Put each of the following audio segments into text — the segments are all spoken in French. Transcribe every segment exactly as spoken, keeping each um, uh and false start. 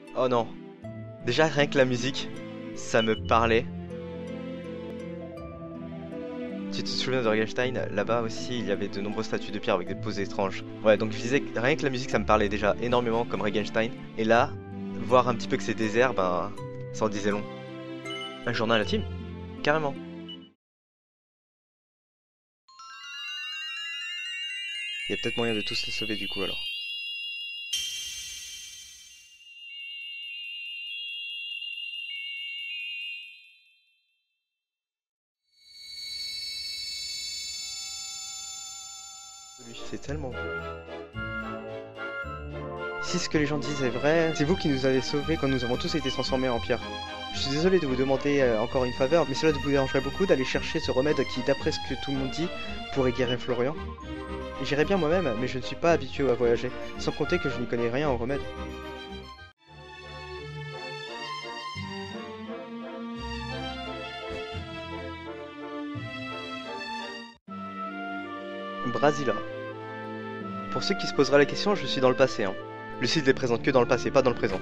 Oh non. Déjà, rien que la musique, ça me parlait. Tu te souviens de Regenstein? Là-bas aussi, il y avait de nombreuses statues de pierre avec des poses étranges. Ouais, donc je disais que rien que la musique, ça me parlait déjà énormément comme Regenstein. Et là, voir un petit peu que c'est désert, ben, ça en disait long. Un journal intime? Carrément. Il y a peut-être moyen de tous les sauver du coup alors. C'est tellement beau. Si ce que les gens disent est vrai, c'est vous qui nous avez sauvés quand nous avons tous été transformés en pierre. Je suis désolé de vous demander euh, encore une faveur, mais cela vous dérangerait beaucoup d'aller chercher ce remède qui, d'après ce que tout le monde dit, pourrait guérir Florian. J'irais bien moi-même, mais je ne suis pas habitué à voyager, sans compter que je n'y connais rien au remède. Brasilia. Pour ceux qui se posera la question, je suis dans le passé. Hein. Lucide n'est présente que dans le passé, pas dans le présent.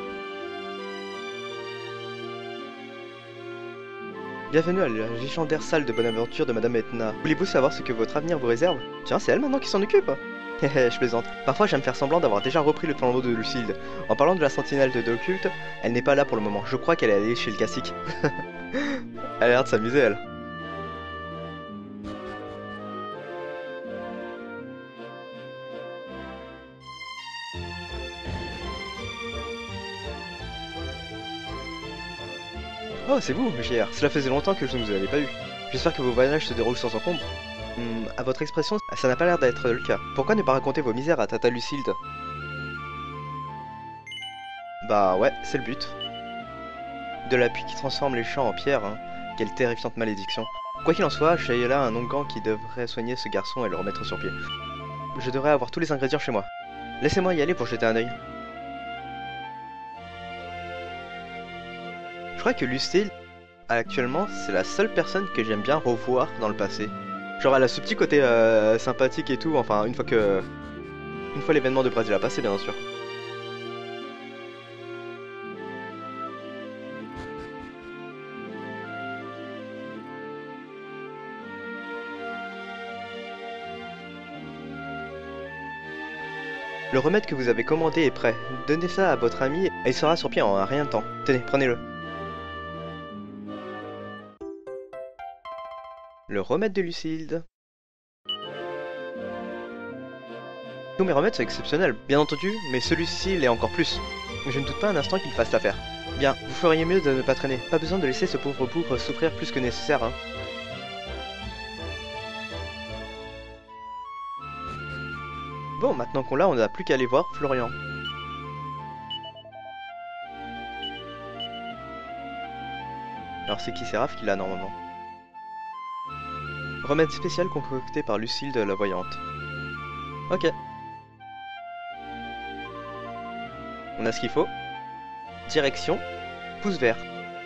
Bienvenue à la légendaire salle de bonne aventure de Madame Etna. Voulez-vous savoir ce que votre avenir vous réserve? Tiens, c'est elle maintenant qui s'en occupe. Hehe, je plaisante. Parfois j'aime faire semblant d'avoir déjà repris le flambeau de Lucille. En parlant de la sentinelle de l'occulte, elle n'est pas là pour le moment. Je crois qu'elle est allée chez le classique. Elle a l'air de s'amuser, elle. Oh, c'est vous, J R. Cela faisait longtemps que je ne vous avais pas eu. J'espère que vos voyages se déroulent sans encombre. Hmm, à votre expression, ça n'a pas l'air d'être le cas. Pourquoi ne pas raconter vos misères à Tata Lucilde? Bah ouais, c'est le but. De la pluie qui transforme les champs en pierre, hein. Quelle terrifiante malédiction. Quoi qu'il en soit, j'ai là un onguent qui devrait soigner ce garçon et le remettre sur pied. Je devrais avoir tous les ingrédients chez moi. Laissez-moi y aller pour jeter un œil. Je crois que Lucille, actuellement, c'est la seule personne que j'aime bien revoir dans le passé. Genre elle a ce petit côté euh, sympathique et tout, enfin une fois que... Une fois l'événement de Brésil a passé, bien sûr. Le remède que vous avez commandé est prêt. Donnez ça à votre ami et il sera sur pied en un rien de temps. Tenez, prenez-le. Le remède de Lucilde. Tous mes remèdes sont exceptionnels, bien entendu, mais celui-ci l'est encore plus. Je ne doute pas un instant qu'il fasse l'affaire. Bien, vous feriez mieux de ne pas traîner. Pas besoin de laisser ce pauvre bougre souffrir plus que nécessaire, hein. Bon, maintenant qu'on l'a, on n'a plus qu'à aller voir Florian. Alors c'est qui Séraph qui l'a normalement? Remède spécial concocté par Lucilde la voyante. Ok. On a ce qu'il faut. Direction, pouce vert.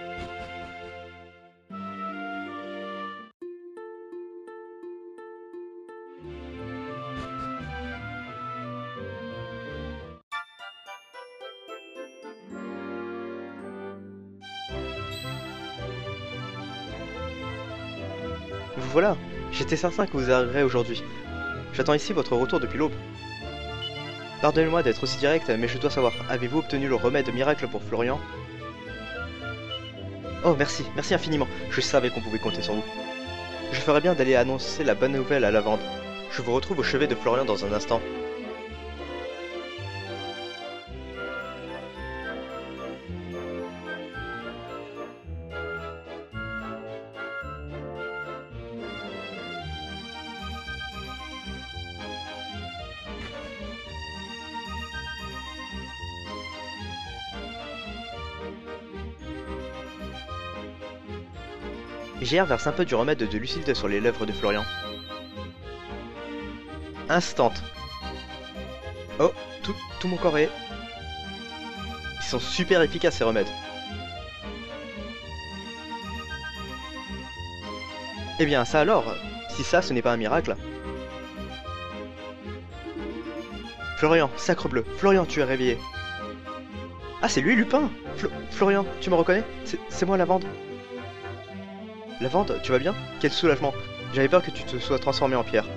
Vous voilà, j'étais certain que vous arriverez aujourd'hui. J'attends ici votre retour depuis l'aube. Pardonnez-moi d'être aussi direct, mais je dois savoir, avez-vous obtenu le remède miracle pour Florian? Oh merci, merci infiniment, je savais qu'on pouvait compter sur vous. Je ferais bien d'aller annoncer la bonne nouvelle à Lavande. Je vous retrouve au chevet de Florian dans un instant. J R verse un peu du remède de Lucilde sur les lèvres de Florian. Instant. Oh, tout, tout mon corps est... Ils sont super efficaces ces remèdes. Eh bien ça alors, si ça ce n'est pas un miracle. Florian, sacre bleu, Florian tu es réveillé. Ah, c'est lui, Lupin. Flo Florian, tu me reconnais? C'est moi, Lavande. Lavande, tu vas bien? Quel soulagement. J'avais peur que tu te sois transformé en pierre.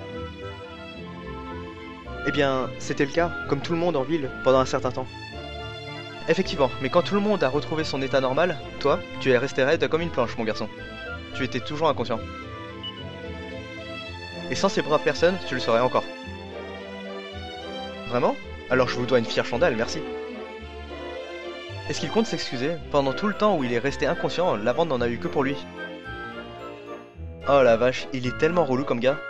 Eh bien, c'était le cas, comme tout le monde en ville, pendant un certain temps. Effectivement, mais quand tout le monde a retrouvé son état normal, toi, tu es resté raide comme une planche, mon garçon. Tu étais toujours inconscient. Et sans ces braves personnes, tu le serais encore. Vraiment? Alors je vous dois une fière chandelle, merci. Est-ce qu'il compte s'excuser? Pendant tout le temps où il est resté inconscient, Lavande n'en a eu que pour lui. Oh la vache, il est tellement relou comme gars.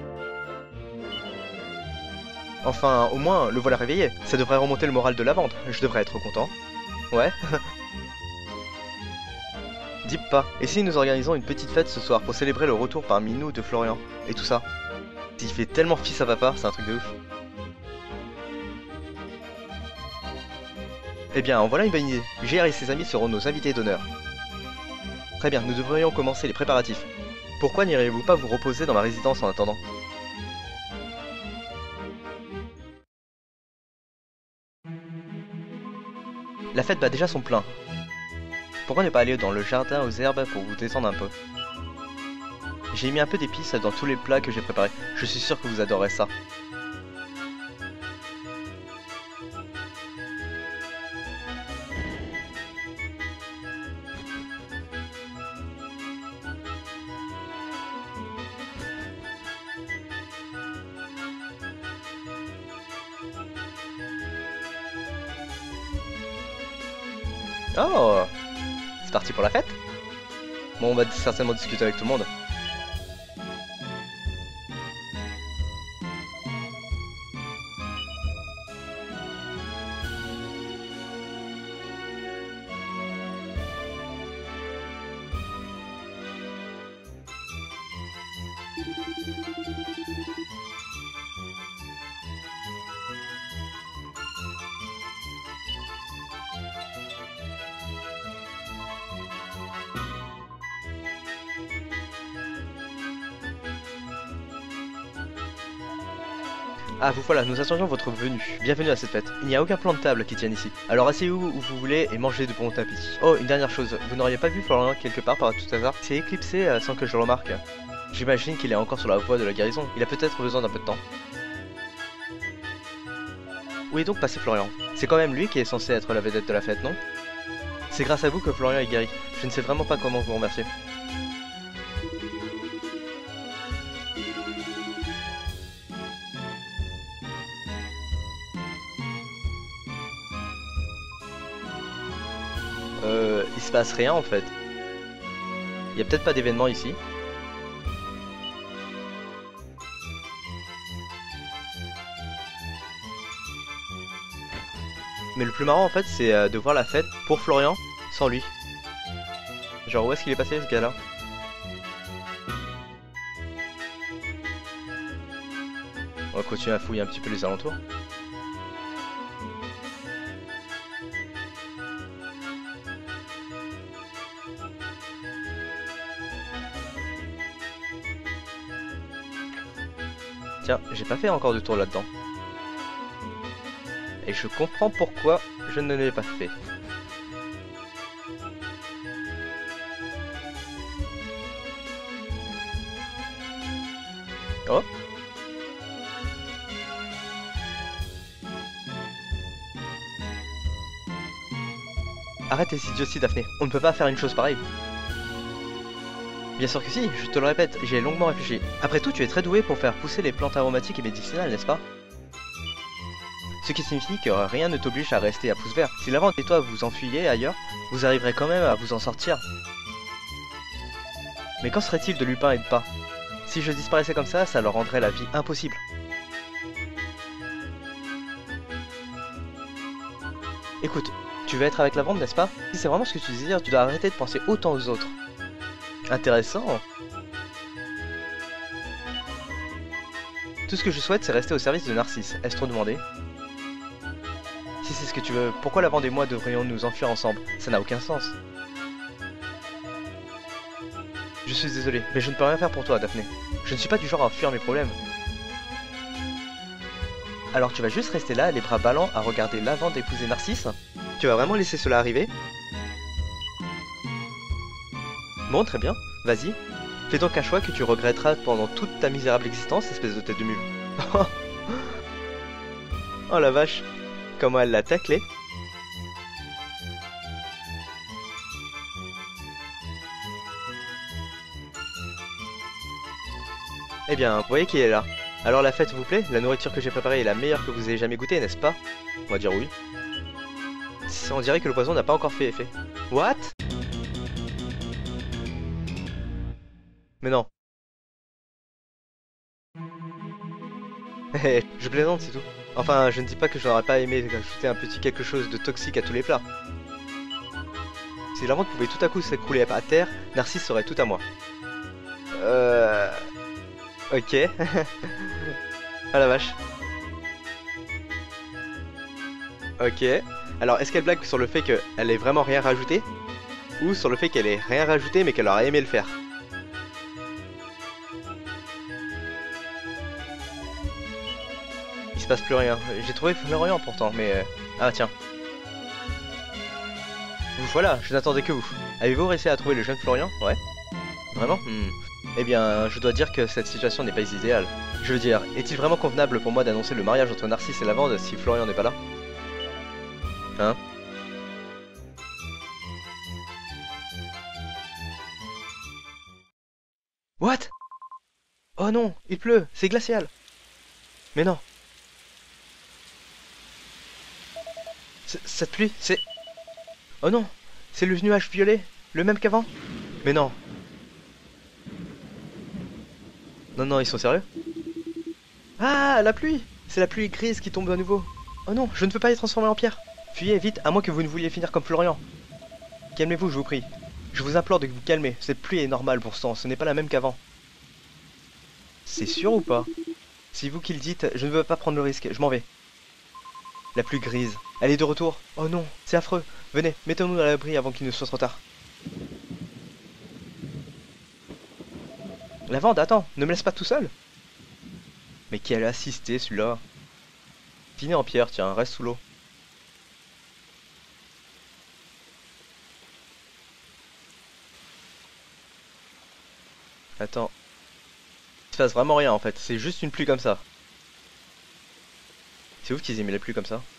Enfin, au moins, le voilà réveillé. Ça devrait remonter le moral de Lavande. Je devrais être content. Ouais. Dis pas. Et si nous organisons une petite fête ce soir pour célébrer le retour parmi nous de Florian et tout ça? Il fait tellement fils à papa, c'est un truc de ouf. Eh bien, en voilà une bonne idée. J R et ses amis seront nos invités d'honneur. Très bien, nous devrions commencer les préparatifs. Pourquoi n'iriez-vous pas vous reposer dans ma résidence en attendant? La fête bat déjà son plein. Pourquoi ne pas aller dans le jardin aux herbes pour vous détendre un peu? J'ai mis un peu d'épices dans tous les plats que j'ai préparés. Je suis sûr que vous adorerez ça. Oh! C'est parti pour la fête? Bon, on va certainement discuter avec tout le monde. Ah, vous voilà, nous attendions votre venue. Bienvenue à cette fête. Il n'y a aucun plan de table qui tienne ici. Alors asseyez-vous où vous voulez et mangez de bon appétit. Oh, une dernière chose, vous n'auriez pas vu Florian quelque part par tout hasard? C'est éclipsé euh, sans que je le remarque. J'imagine qu'il est encore sur la voie de la guérison. Il a peut-être besoin d'un peu de temps. Où est donc passé Florian? C'est quand même lui qui est censé être la vedette de la fête, non? C'est grâce à vous que Florian est guéri. Je ne sais vraiment pas comment vous remercier. Euh, il se passe rien en fait. Il y a peut-être pas d'événement ici. Mais le plus marrant en fait c'est euh, de voir la fête pour Florian sans lui. Genre où est-ce qu'il est passé ce gars-là? On va continuer à fouiller un petit peu les alentours. Tiens, j'ai pas fait encore de tour là-dedans. Et je comprends pourquoi je ne l'ai pas fait. Oh. Arrête tes idioties, Daphné. On ne peut pas faire une chose pareille. Bien sûr que si, je te le répète, j'ai longuement réfléchi. Après tout, tu es très doué pour faire pousser les plantes aromatiques et médicinales, n'est-ce pas? Ce qui signifie que rien ne t'oblige à rester à pouce vert. Si Lavande et toi vous enfuyez ailleurs, vous arriverez quand même à vous en sortir. Mais qu'en serait-il de Lupin et de pas? Si je disparaissais comme ça, ça leur rendrait la vie impossible. Écoute, tu veux être avec Lavande, n'est-ce pas? Si c'est vraiment ce que tu désires, tu dois arrêter de penser autant aux autres. Intéressant. Tout ce que je souhaite, c'est rester au service de Narcisse. Est-ce trop demandé? Si c'est ce que tu veux, pourquoi Lavande et moi devrions nous enfuir ensemble? Ça n'a aucun sens. Je suis désolé, mais je ne peux rien faire pour toi, Daphné. Je ne suis pas du genre à fuir mes problèmes. Alors tu vas juste rester là, les bras ballants, à regarder Lavande épouser Narcisse? Tu vas vraiment laisser cela arriver? Bon, très bien, vas-y. Fais donc un choix que tu regretteras pendant toute ta misérable existence, espèce de tête de mule. Oh la vache, comment elle l'a taclé. Eh bien, vous voyez qui est là. Alors la fête vous plaît? La nourriture que j'ai préparée est la meilleure que vous ayez jamais goûtée, n'est-ce pas? On va dire oui. On dirait que le poison n'a pas encore fait effet. What? Mais non. Hé, je plaisante, c'est tout. Enfin, je ne dis pas que je n'aurais pas aimé ajouter un petit quelque chose de toxique à tous les plats. Si la vente pouvait tout à coup s'écrouler à terre, Narcisse serait tout à moi. Euh... Ok. Ah la vache. Ok. Alors, est-ce qu'elle blague sur le fait qu'elle ait vraiment rien rajouté? Ou sur le fait qu'elle ait rien rajouté mais qu'elle aurait aimé le faire? Il se passe plus rien. J'ai trouvé Florian pourtant, mais... Euh... Ah tiens. Vous voilà, je n'attendais que vous. Avez-vous réussi à trouver le jeune Florian? Ouais. Vraiment? Hmm. Eh bien, je dois dire que cette situation n'est pas idéale. Je veux dire, est-il vraiment convenable pour moi d'annoncer le mariage entre Narcisse et Lavande si Florian n'est pas là? Hein? What? Oh non, il pleut, c'est glacial. Mais non. Cette pluie, c'est... Oh non, c'est le nuage violet, le même qu'avant. Mais non. Non, non, ils sont sérieux? Ah, la pluie! C'est la pluie grise qui tombe à nouveau. Oh non, je ne veux pas être transformé en pierre. Fuyez vite, à moins que vous ne vouliez finir comme Florian. Calmez-vous, je vous prie. Je vous implore de vous calmer. Cette pluie est normale pourtant, ce n'est pas la même qu'avant. C'est sûr ou pas? C'est vous qui le dites, je ne veux pas prendre le risque, je m'en vais. La pluie grise, elle est de retour. Oh non, c'est affreux. Venez, mettons-nous à l'abri avant qu'il ne soit trop tard. Lavande, attends, ne me laisse pas tout seul. Mais quel assisté celui-là. Finis en pierre, tiens, reste sous l'eau. Attends. Il se passe vraiment rien en fait, c'est juste une pluie comme ça. C'est ouf qu'ils aient mis la pluie comme ça.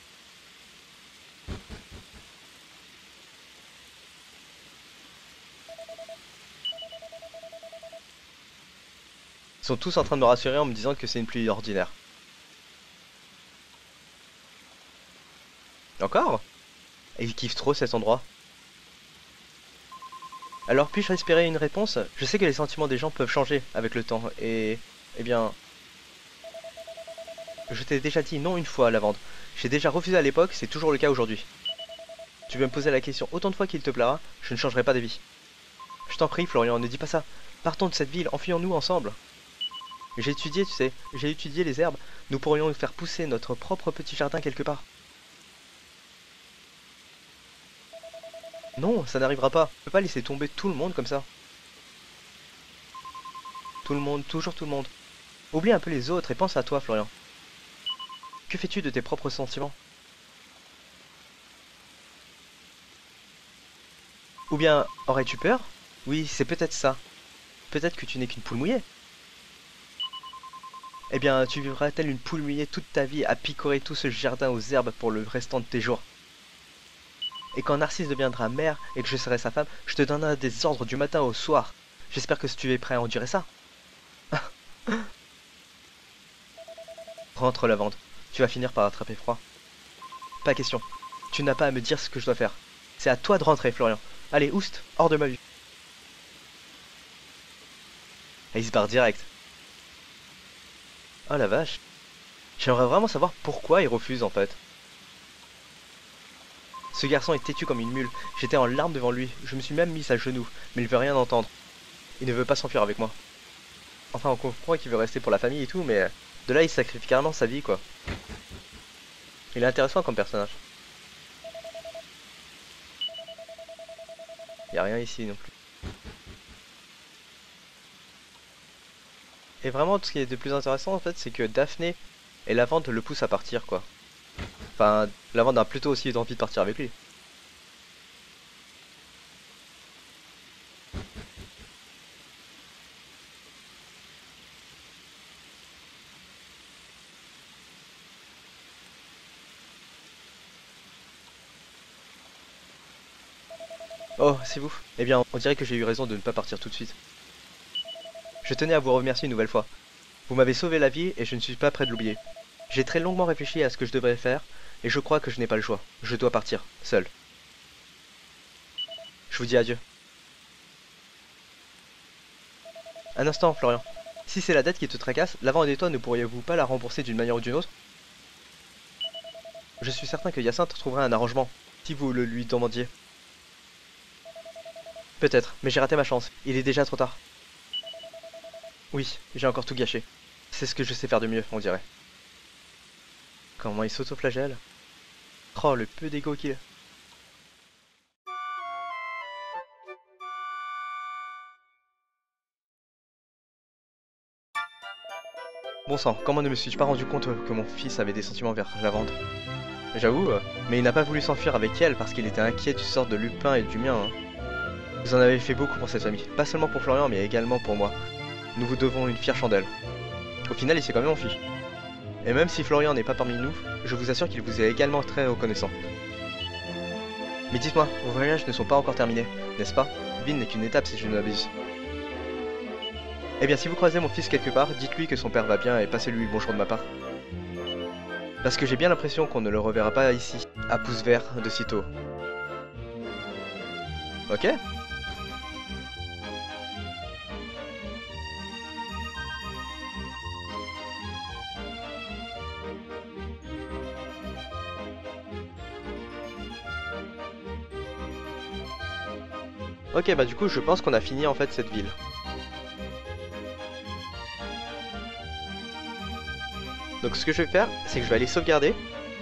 Ils sont tous en train de me rassurer en me disant que c'est une pluie ordinaire. Encore? Et ils kiffent trop cet endroit. Alors puis-je espérer une réponse? Je sais que les sentiments des gens peuvent changer avec le temps et... Eh bien... Je t'ai déjà dit non une fois, Lavande. J'ai déjà refusé à l'époque, c'est toujours le cas aujourd'hui. Tu veux me poser la question autant de fois qu'il te plaira, je ne changerai pas d'avis. Je t'en prie, Florian, ne dis pas ça. Partons de cette ville, enfuyons-nous ensemble. J'ai étudié, tu sais, j'ai étudié les herbes. Nous pourrions faire pousser notre propre petit jardin quelque part. Non, ça n'arrivera pas. Je peux pas laisser tomber tout le monde comme ça. Tout le monde, toujours tout le monde. Oublie un peu les autres et pense à toi, Florian. Que fais-tu de tes propres sentiments? Ou bien, aurais-tu peur? Oui, c'est peut-être ça. Peut-être que tu n'es qu'une poule mouillée. Eh bien, tu vivras telle une poule mouillée toute ta vie à picorer tout ce jardin aux herbes pour le restant de tes jours. Et quand Narcisse deviendra mère et que je serai sa femme, je te donnerai des ordres du matin au soir. J'espère que tu es prêt à endurer ça. Rentre, Lavande. Tu vas finir par attraper froid. Pas question. Tu n'as pas à me dire ce que je dois faire. C'est à toi de rentrer, Florian. Allez, oust, hors de ma vue. Et il se barre direct. Oh la vache. J'aimerais vraiment savoir pourquoi il refuse en fait. Ce garçon est têtu comme une mule. J'étais en larmes devant lui. Je me suis même mis à genoux. Mais il veut rien entendre. Il ne veut pas s'enfuir avec moi. Enfin, on comprend qu'il veut rester pour la famille et tout, mais de là, il sacrifie carrément sa vie, quoi. Il est intéressant comme personnage. Il n'y a rien ici non plus. Et vraiment, ce qui est de plus intéressant, en fait, c'est que Daphné et Lavande le poussent à partir, quoi. Enfin, Lavande a plutôt aussi envie de partir avec lui. Oh, c'est vous? Eh bien, on dirait que j'ai eu raison de ne pas partir tout de suite. Je tenais à vous remercier une nouvelle fois. Vous m'avez sauvé la vie et je ne suis pas prêt de l'oublier. J'ai très longuement réfléchi à ce que je devrais faire et je crois que je n'ai pas le choix. Je dois partir, seul. Je vous dis adieu. Un instant, Florian. Si c'est la dette qui te tracasse, Lavande et toi ne pourriez-vous pas la rembourser d'une manière ou d'une autre? Je suis certain que Hyacinthe trouverait un arrangement, si vous le lui demandiez. Peut-être, mais j'ai raté ma chance. Il est déjà trop tard. Oui, j'ai encore tout gâché. C'est ce que je sais faire de mieux, on dirait. Comment il s'autoflagelle. Oh, le peu d'ego qu'il a. Bon sang, comment ne me suis-je pas rendu compte que mon fils avait des sentiments vers Lavande? J'avoue, euh, mais il n'a pas voulu s'enfuir avec elle parce qu'il était inquiet du sort de Lupin et du mien. Hein. Vous en avez fait beaucoup pour cette famille, pas seulement pour Florian mais également pour moi. Nous vous devons une fière chandelle. Au final, il s'est quand même enfui. Et même si Florian n'est pas parmi nous, je vous assure qu'il vous est également très reconnaissant. Mais dites-moi, vos voyages ne sont pas encore terminés, n'est-ce pas? Ville n'est qu'une étape si je ne m'abuse. Eh bien, si vous croisez mon fils quelque part, dites-lui que son père va bien et passez-lui le bonjour de ma part. Parce que j'ai bien l'impression qu'on ne le reverra pas ici, à pouce vert, de sitôt. Ok? Ok, bah du coup, je pense qu'on a fini en fait cette ville. Donc ce que je vais faire, c'est que je vais aller sauvegarder.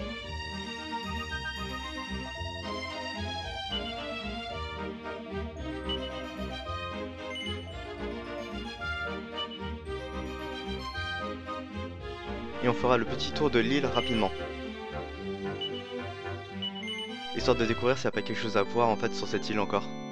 Et on fera le petit tour de l'île rapidement. Histoire de découvrir s'il n'y a pas quelque chose à voir en fait sur cette île encore.